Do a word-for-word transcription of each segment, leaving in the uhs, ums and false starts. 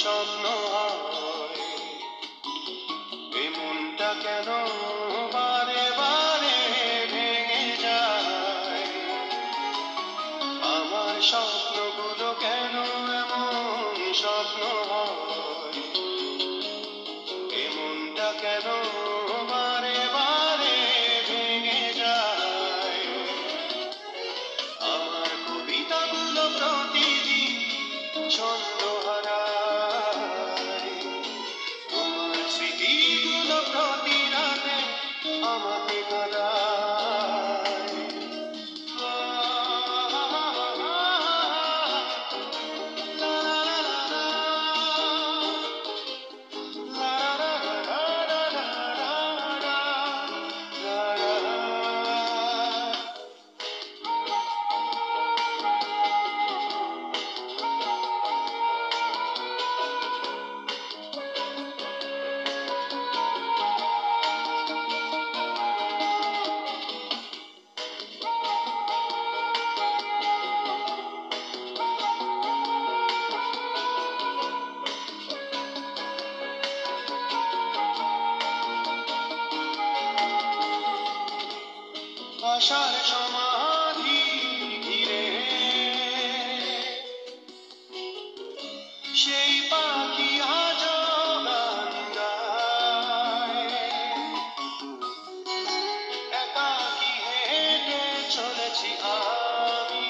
স্বপ্ন হয় এই মনটা কেন বারে বারে ভেঙে যায় আমার স্বপ্নগুলো কেন এমন স্বপ্ন হয় এই মনটা কেন বারে বারে ভেঙে যায় আমার কবিতাগুলো প্রতিদিন ছন্দ হারায় তোমার স্মৃতিগুলো প্রতি রাতে আমাকে কাঁদায় আশার সমাধি ঘিরে সেই পাখি আজ গান গায় একাকী হেঁটে চলেছি আমি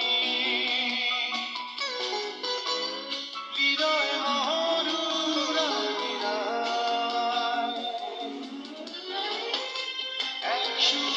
হৃদয় মরুরায় এক সুর